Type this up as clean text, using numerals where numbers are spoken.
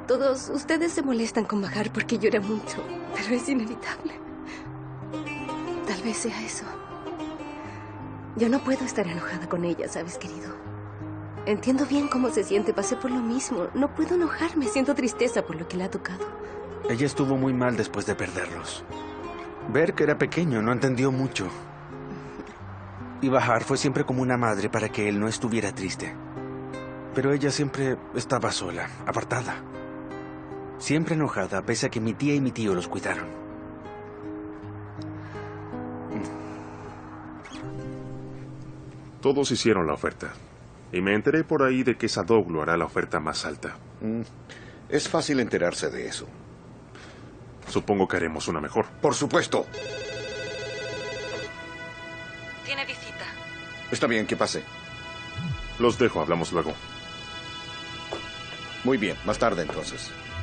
Todos ustedes se molestan con bajar porque llora mucho, pero es inevitable. Tal vez sea eso. Yo no puedo estar enojada con ella, ¿sabes, querido? Entiendo bien cómo se siente, pasé por lo mismo. No puedo enojarme, siento tristeza por lo que le ha tocado. Ella estuvo muy mal después de perderlos. Berk era pequeño, no entendió mucho. Y Bahar fue siempre como una madre para que él no estuviera triste. Pero ella siempre estaba sola, apartada. Siempre enojada, pese a que mi tía y mi tío los cuidaron. Todos hicieron la oferta. Y me enteré por ahí de que Sadoglu hará la oferta más alta. Es fácil enterarse de eso. Supongo que haremos una mejor. Por supuesto. Tiene visita. Está bien, que pase. Los dejo, hablamos luego. Muy bien, más tarde entonces.